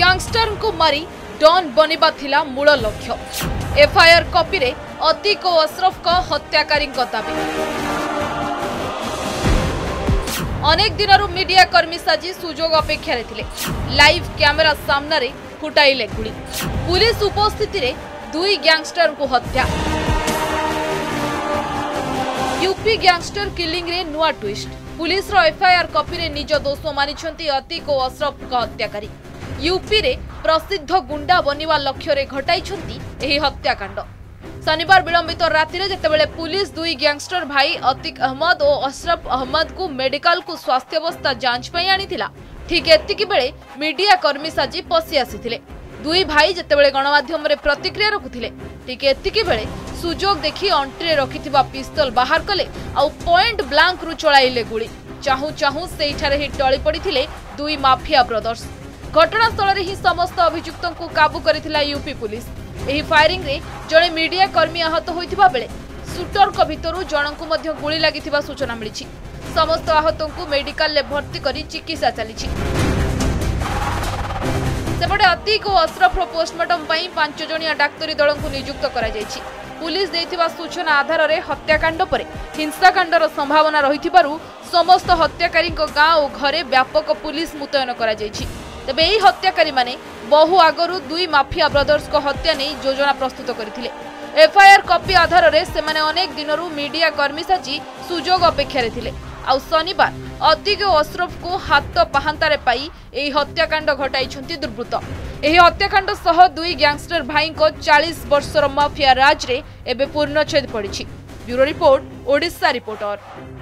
Gangster को मारी don बनिबा थिला मूल लक्ष्य। एफआईआर कॉपी रे अतीक और अशरफ का हत्याकारी दाबी। अनेक दिन मीडिया कर्मी साजी सुजोग अपेक्षा रे लाइव कैमेरा सामना रे फुटाइले गुली। पुलिस उपस्थिति रे दुई गैंगस्टर को हत्या। यूपी गैंगस्टर किलिंग रे नुआ ट्विस्ट। पुलिस रो एफआईआर कॉपी रे निज दोष मानिछंती अतीक और अशरफ का हत्याकारी। यूपी रे प्रसिद्ध गुंडा बनिवा लक्ष्य रे घटाइछंती एही हत्याकांड। शनिवार विलंबित राति रे जेतेबेले पुलिस दुई गैंगस्टर भाई अतीक अहमद और अशरफ अहमद को मेडिकल को स्वास्थ्यावस्था जांच पई आनिथिला, ठीक एतिकी बेले मीडिया कर्मी साजी पसी आसीथिले। दुई भाई जेतेबेले गणमाध्यम रे प्रतिक्रिया रखुथिले, ठीक एतिकी बेले सुजोग देखि अंट्रे रखिथिबा पिस्तल बाहर कले आउ पॉइंट ब्लैंक रु चलाइले गुली। चाहू चाहू सेइठारे ही टळी पड़िथिले दुई माफिया ब्रदर्स। घटनास्थल रे ही समस्त अभियुक्तों को काबू करिथिला यूपी पुलिस। एही फायरिंग रे जणे मीडिया कर्मी आहत होइथिबा बेले शूटर को भितरु जनकु मध्य गुली लागिथिबा सूचना मिलिछि। समस्त आहतों को मेडिकल ले भर्ती करी चिकित्सा चलिछि। सेपटे अतीक और अशरफ पोस्टमार्टम पई 5 जणिया डाक्तरी दल को नियुक्त करा जायछि। पुलिस देथिबा सूचना आधार रे हत्याकांड परे हिंसाकांडर संभावना रहिथिबारु समस्त हत्याकारी गाँ और घरे व्यापक पुलिस मुतयन करा जायछि। तेबे एही हत्याकारी माने बहु आगरु दुई माफिया ब्रदर्स को हत्या नहीं योजना प्रस्तुत करथिले। एफआईआर कॉपी आधार रे सेमाने अनेक दिनरु मीडिया कर्मी साजी सुजोग अपेक्षा रे थिले। आउ शनिवार अतीक और अशरफ को हाथ पाहांतारे पाई एही हत्याकांड घटाइछंती दुर्बृत्त। एही हत्याकांड सह दुई गैंगस्टर भाई को 40 वर्षर माफिया राज रे एबे पूर्णछेद पड़िछि। Bureau report, Odisha reporter.